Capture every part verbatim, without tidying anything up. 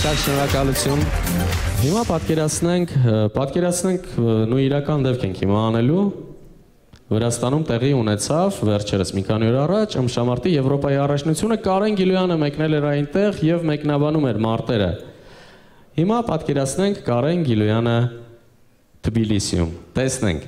Շատ շնորհակալություն։ Հիմա պատկերացնենք, պատկերացնենք նույն իրական դեպք ենք հիմա անելու։ Վրաստանում տեղի ունեցավ վերջերս մի քանի օր առաջ ըմբշամարտի Եվրոպայի առաջնությունը Կարեն Գիլոյանը մեկնել էր այնտեղ եւ մեկնաբանում էր մարտերը։ Հիմա պատկերացնենք Կարեն Գիլոյանը Թբիլիսիում։ Տեսնենք։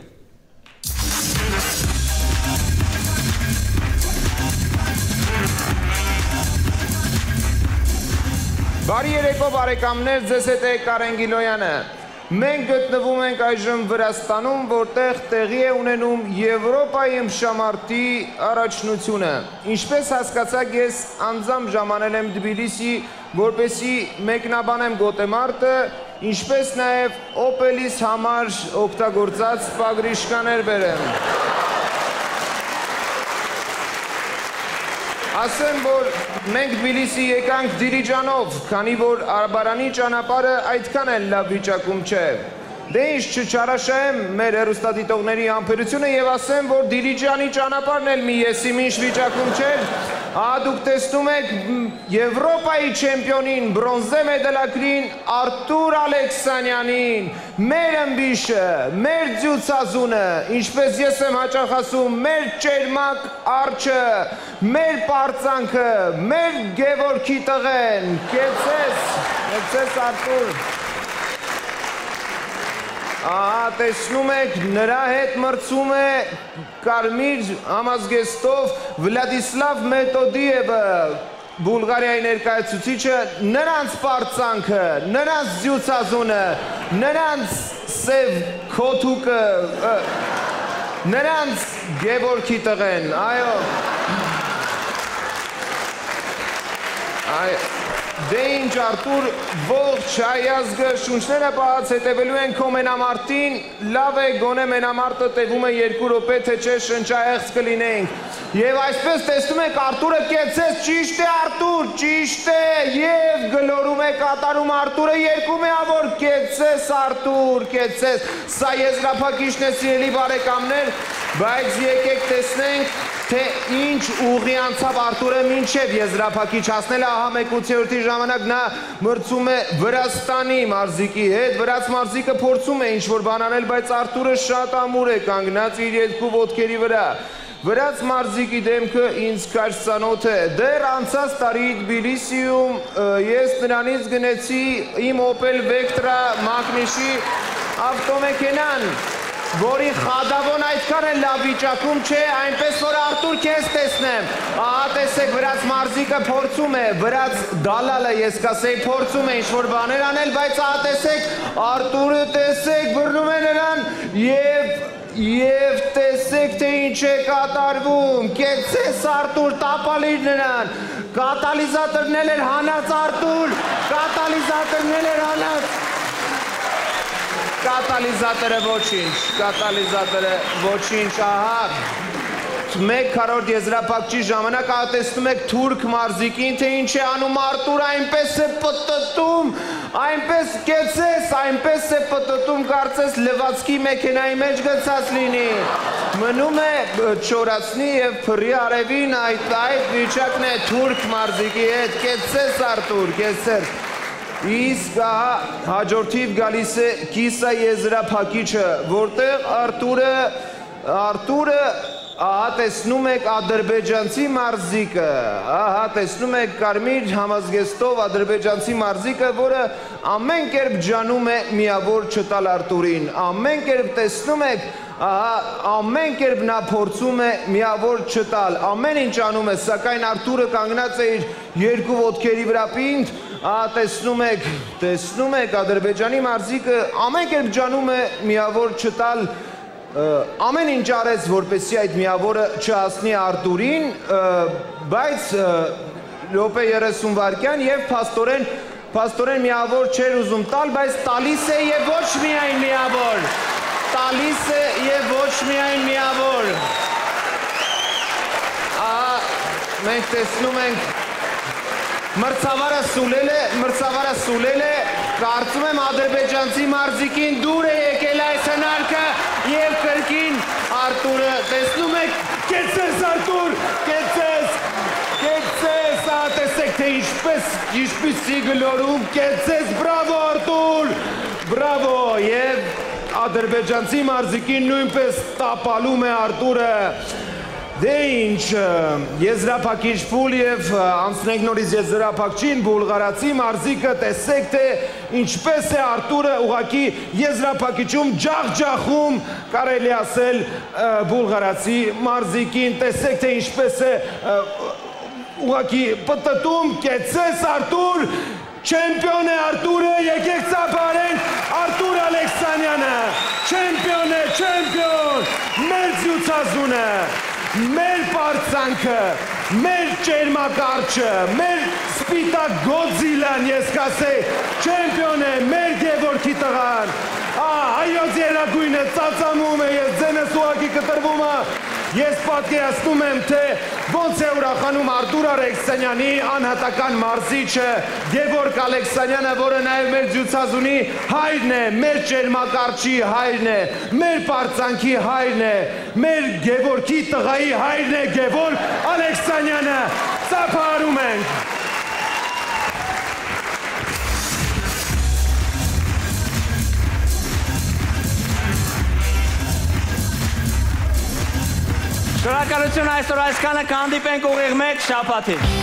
Բարի երեկո բարեկամներ, ձեզ հետ է Կարեն Գիլոյանը։ Մենք գտնվում ենք այժմ Վրաստանում, որտեղ տեղի է ունենում Եվրոպայի ըմբշամարտի առաջնությունը։ Ինչպես հասկացաք, ես անձամբ ժամանել եմ Թբիլիսի, որպեսզի մեկնաբանեմ գոտեմարտը, ինչպես նաև Օպելիս համար օգտագործած պագրիշկաներ բերեմ։ Ասեմ, որ մենք Թբիլիսի եկանք Դիլիջանով, քանի որ Արբարանի ճանապարհը այդքան էլ լավ վիճակում չէ։ Դե ինչ չչարաշահեմ մեր հեռուստադիտողների համբերությունը եւ ասեմ, որ Դիլիջանի ճանապարհն էլ մի եսիմինչ վիճակում չէր։ Ահա դուք տեսնում եք Եվրոպայի չեմպիոնին, բրոնզե մեդալակրին Արտուր Ալեքսանյանին, մեր ըմբիշը, մեր ձյուծազունը, ինչպես ես եմ հաճախ ասում, մեր ճերմակ արջը, մեր պարծանքը, մեր Գևորգի տղեն, կեցես, կեցես Արտուր։ Ահա տեսնում եք, նրա հետ մրցում է կարմիր համազգեստով Վլադիսլավ Մետոդիևը, Բուլղարիայի ներկայացուցիչը, նրանց պարծանքը, նրանց ձյուծազունը, նրանց սև քոթուկը, նրանց Գևորգի տղեն, այո։ Այո։ Դե ինչ Արտուր, ողջ հայազգը շունչները պահած հետևելու են քո մենամարտին, լավ է գոնե մենամարտը տևում է երկու րոպե, թե չէ շնչահեղձ կլինենք։ Եվ այսպես տեսնում եք Արտուրը կեցեց, ճիշտ է Արտուր, ճիշտ է, եւ գլորում է կատարում Արտուրը երկու միավոր, կեցես Արտուր, կեցես։ Սա եզրափակիչն է, սիրելի բարեկամներ, բայց եկեք տեսնենք, թե ինչ ուղի անցավ Արտուրը մինչև եզրափակիչ հասնելը, ահա մեկ ութ ժամանակ նա մրցում է Վրաստանի մարզիկի հետ, վրաց մարզիկը փորձում է ինչ-որ բան անել, բայց Արտուրը շատ ամուր է կանգնած իր երկու ոտքերի վրա։ Վրաց մարզիկի դեմքը ինձ քաշծանոթ է, դեռ անցած տարի Թբիլիսիում ես նրանից գնեցի իմ Opel Vectra Magnishi ավտոմեքենան, որի խադավոն այդքան է լավ վիճակում չէ, այնպես որ Արտուր քեզ տեսնեմ։ Ահա տեսեք վրաց մարզիկը փորձում է, վրաց դալալը ես կասեի փորձում է ինչ-որ բաներ անել, բայց ահա տեսեք Արտուրը տեսեք բռնում է նրան եւ Եվ տեսեք թե ինչ է կատարվում, կեցես Արտուր, տապալիր նրան, կատալիզատորն էր հանած Արտուր, կատալիզատորն էր հանած, կատալիզատորը ոչինչ, կատալիզատորը ոչինչ, ահա, մեկ քառորդ եզրափակչի ժամանակ ահա տեսնում եք թուրք մարզիկին, թե ինչ է անում Արտուր, այնպես է պտտում, այնպես կեցես, այնպես է պտտում, կարծես լվացքի մեքենայի մեջ գցած լինի, մնում է չորացնի և փռի արևին, այդ վիճակն է թուրք մարզիկի հետ, կեցես Արտուր, կեցես։ Իսկ հաջորդիվ գալիս է կիսա եզրափակիչը, որտեղ Արտուրը, Արտուրը ահա տեսնում եք ադրբեջանցի մարզիկը, ահա տեսնում եք կարմիր համազգեստով ադրբեջանցի մարզիկը, որը ամեն կերպ ջանում է միավոր չտալ Արտուրին, ամեն կերպ տեսնում եք, ահա ամեն կերպ նա փորձում է միավոր չտալ, ամեն ինչ անում է, սակայն Արտուրը կանգնած է իր երկու ոտքերի վրա պինդ, ահա տեսնում եք, տեսնում եք ադրբեջանի մարզիկը ամեն կերպ ջանում է միավոր չտալ, ամեն ինչ արեց, որպեսզի այդ միավորը չհասնի Արտուրին, բայց րոպե երեսուն վայրկյան եւ փաստորեն, փաստորեն միավոր չէր ուզում տալ, բայց տալիս է եւ ոչ միայն միավոր, տալիս է եւ ոչ միայն միավոր։ Ահա մենք տեսնում ենք մրցավարը սուլել է, մրցավարը սուլել է, կարծում եմ ադրբեջանցի մարզիկին դուր է եկել այս հնարքը և կրկին Արտուրը, տեսնում եք, կեցես Արտուր, կեցես, կեցես, տեսեք թե ինչպես ինչպիսի գլորում կեցես, բրավո Արտուր, բրավո, եւ ադրբեջանցի մարզիկին նույնպես տապալում է Արտուրը։ Դե ինչ, եզրափակիչ փուլ եւ անցնենք նորից եզրափակչին, բուլղարացի մարզիկը, տեսեք թե ինչպես է Արտուրը ուղղակի եզրափակիչում ջախջախում, կարելի ասել բուլղարացի մարզիկին, տեսեք թե ինչպես է ուղղակի պտտում, կեցես Արտուր, չեմպիոն է Արտուրը, եկեք ծափարենք Արտուր Ալեքսանյանը, չեմպիոն է, չեմպիոն, մեր զյուծազունը, մեր պարծանքը, մեր ճերմակարճը, մեր սպիտակ գոդզիլան, ես կասեի, չեմպիոն է, մեր Գևորգի տղան, հայոց երագույնը ծածամում է, ես ձենս ուղղակի կտրվում է, ես պատկերացնում եմ, թե ոնց է ուրախանում Արտուր Ալեքսանյանի անհատական մարզիչը Գևորգ Ալեքսանյանը, որը նաև մեր ջուցազունի հայրն է, մեր ճերմակարճի հայրն է, մեր պարծանքի հայրն է, մեր Գևորգի տղայի հայրն է Գևորգ Ալեքսանյանը, ծափարում ենք։ Շնորհակալություն այսօր այսքանը, կհանդիպենք ուղիղ մեկ շաբաթին։